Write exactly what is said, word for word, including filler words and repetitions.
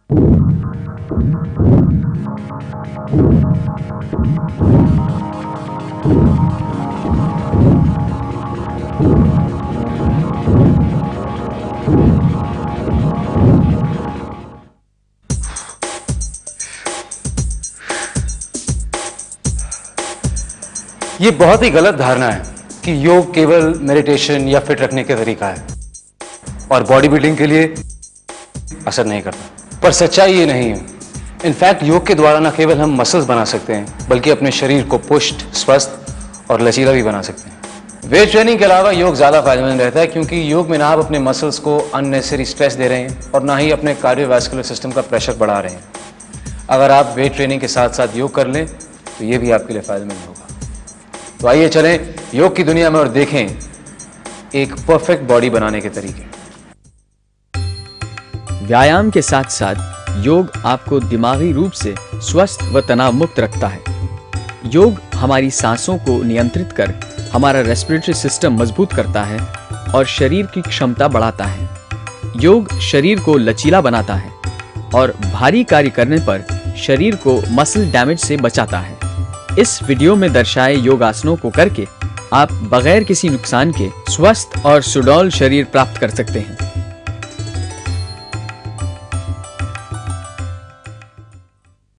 ये बहुत ही गलत धारणा है कि योग केवल मेडिटेशन या फिट रखने का तरीका है और बॉडी बिल्डिंग के लिए असर नहीं करता। पर सच्चाई ये नहीं है। इनफैक्ट योग के द्वारा न केवल हम मसल्स बना सकते हैं बल्कि अपने शरीर को पुष्ट, स्वस्थ और लचीला भी बना सकते हैं। वेट ट्रेनिंग के अलावा योग ज़्यादा फायदेमंद रहता है क्योंकि योग में ना आप अपने मसल्स को अननेसेसरी स्ट्रेस दे रहे हैं और ना ही अपने कार्डियोवैस्कुलर सिस्टम का प्रेशर बढ़ा रहे हैं। अगर आप वेट ट्रेनिंग के साथ साथ योग कर लें तो ये भी आपके लिए फायदेमंद होगा। तो आइए चलें योग की दुनिया में और देखें एक परफेक्ट बॉडी बनाने के तरीके। व्यायाम के साथ साथ योग आपको दिमागी रूप से स्वस्थ व तनाव मुक्त रखता है। योग हमारी सांसों को नियंत्रित कर हमारा रेस्पिरेटरी सिस्टम मजबूत करता है और शरीर की क्षमता बढ़ाता है। योग शरीर को लचीला बनाता है और भारी कार्य करने पर शरीर को मसल डैमेज से बचाता है। इस वीडियो में दर्शाए योगासनों को करके आप बगैर किसी नुकसान के स्वस्थ और सुडौल शरीर प्राप्त कर सकते हैं।